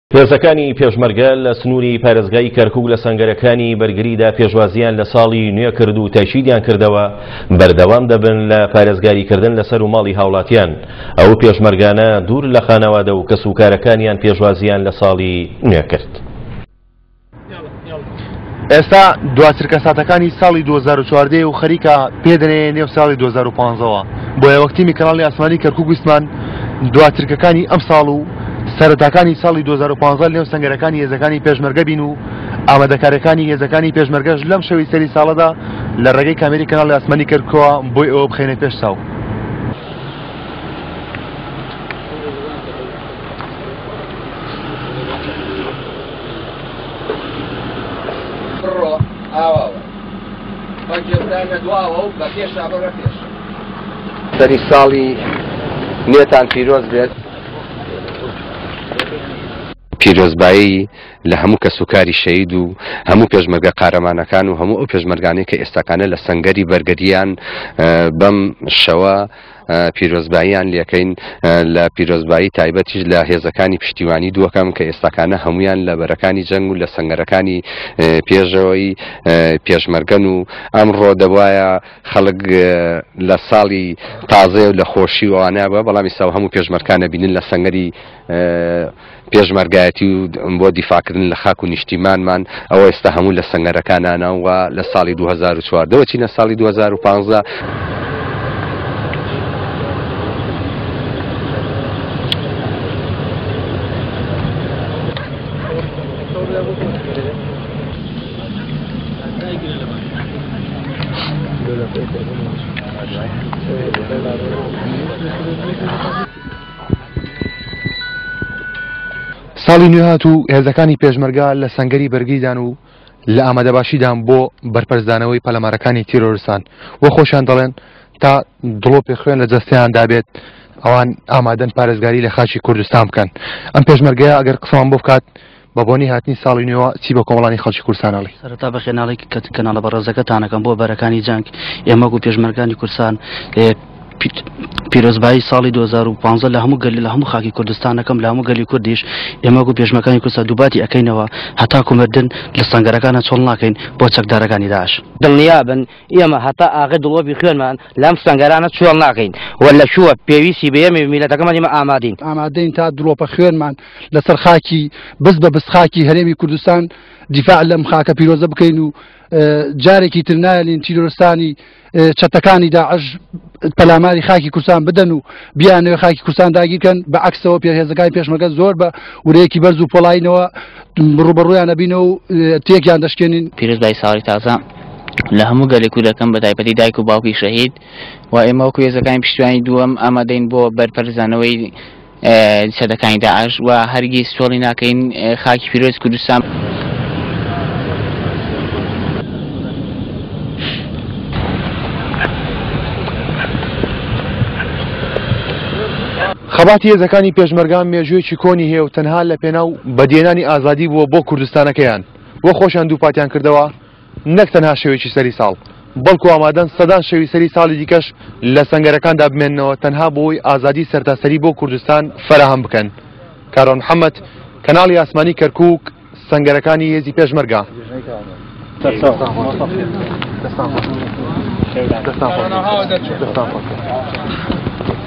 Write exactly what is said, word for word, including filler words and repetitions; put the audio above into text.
پێشەکانی پێشمەرگە لە سنووری پارێزگای کەرکووک لە سەنگەرەکانی بەرگریدا پێشوازیان لە ساڵی نوێ کرد و تاکیدیان کردەوە بەردەوام دەبن لە پارێزگاریکردن لەسەر و ماڵی هاوڵاتیان. ئەو پێشمەرگانە دوور لە خانەوادە و کەسوکارەکانیان پێشوازیان لە ساڵی نوێ کرد. ئێستا دواترکە ساتەکانی ساڵی دوو هەزار و چواردە و خەریکە پێدەنێ نێو ساڵی دوو هەزار و پانزەوە بۆ یەوەکتیمی کەناڵی ئاسمانی کەرکووک ویسمان دواترکەکانی ئەم ساڵ و سەرەتاکانی ساڵی دوو هەزار و پانزە لێو سەنگەرەکانی هێزەکانی پێشمەرگە بین و ئامادەکاریەکانی هێزەکانی پێشمەرگەش لەم شەوی سەری ساڵەدا لە ڕێگەی کامێری کەناڵی ئاسمانی کەرکووکەوە بۆی ئەوە بخێنێ پێش چاو. سەری ساڵی نوێتان پیرۆز بێت. پیرۆزبایی لە هەموو کەسوکاری شەید و هەموو پێشمەرگە قارەمانەکان و هەموو ئەو پێشمەرگانەی کە ئێستاکانە لە سەنگەری بەرگەریان بەم شەوە پیرۆزباییان لەکەین لە پیرۆزبایی تایبەتیش لە هێزەکانی پشتیوانی دووەکەم کە ئێستاکانە هەمویان لە بەرەکانی جەنگ و لە سەنگەرەکانی پێشەوەی پێشمەرگەن و ئەمڕۆ دەبایە خەڵک لە ساڵی تازە و لە خۆشی وانە بە بەڵامی ساو هەموو پێشمەرگانە بینن لە سەنگەری پێشمەرگایەتی و بۆ دیفاکردن لە خاک و نیشتیمانمان ئەوە ئێستا هەموو لە سەنگەرەکانانەوە لە ساڵی دوو هەزار و چواردەوە چینە ساڵی دوو هەزار و پانزە. ساڵی نوێ هات و هێزەکانی پێشمەرگە لە سەنگەری بەرگریدان و لە ئامادەباشیدان بۆ بەرپەرزدانەوەی پەلەمارەکانی تیرۆریستان وە خۆشیان دەڵێن تا دڵۆ پێخوێن لە جەستەیان دابێت ئەوان ئامادەن پارێزگاری لە خاچی کوردستان بکەن. ئەم پێشمەرگەیە ئەگەر قسەمان بۆ بکات بە بۆنی هاتنی ساڵی نوێەوە چی بە کۆمەڵانی خەڵکی کوردستانەڵی. سەرەتا بە خێناڵی کەناڵە بەڕێزەکەتانەکەم بۆ بەرەکانی جەنگ ئێمە و پێشمەرگانی کوردستان پیرۆزبایی ساڵی دوو هەزار و پانزە لە هەموو گەلی لە هەموو خاکی کوردستانەکەم لە هەموو گەلی کوردیش ئێمە و پێشمەکانی کوردستان دووباتی ئەەکەینەوە هەتا کومردن لە سەنگەرەکانە چۆڵ ناکەین بۆ چەکدارەکانی داعش. دڵنیابن ئێمە هەتا ئاغا دڵۆبی خوێنمان لەم سەنگەرانە چۆڵ ناکەین وەلە شووە پێویستی بە ئێمە میلەتەکەمان ئێمە ئامادەین ئامادەین تا دڵۆپە خوێنمان لەسەر خاکی بس بە بس خاکی هەرێمی کوردستان دیفاع لەم خاکە پیرۆزە بکەین و جارێکی تر نایەڵین تیرۆریستانی چەتەکانی داعش پەلاماری خاکی کوردستان بدەن و بیانەوە خاکی کوردستان داگیرکەن بە عەکسەوە پێهێزەکانی پێشمەرگە زۆر بە ورەیەکی بەرز و پۆڵاینەوە ڕوبەڕوویان ئەبینەوە و تێکیان دەشکێنین. پیرۆزبایی ساڵی تازە لە هەموو گەلێک کوردەکەم بە تایبەتی دایک و باوکی شەهید و ئێمە وەکو هێزەکانی پشتیوانی دووەم ئامادەین بۆ بەرپەرزانەوەی سەدەکانی داعش و هەرگیز سۆڵی ناکەین خاکی پیرۆز کوردستان. خەباتی هێزەکانی پێشمەرگان مێژوویەکی کۆنی هەیە و تەنها لە پێناو بەدێنانی ئازادی بووە بۆ کوردستانەکەیان وە خۆشیان دووپاتیان کردەوە نەک تەنها شەوێکی سەری ساڵ بەڵکو ئامادەن سەدان شەوی سەری ساڵی دیکەش لە سەنگەرەکاندا بمێننەوە تەنها بۆی ئازادی سەرتاسەری بۆ کوردستان فەرەهەم بکەن. کارۆن محەممەد کەناڵی ئاسمانی کەرکووک سەنگەرەکانی هێزی پێشمەرگە. دەستان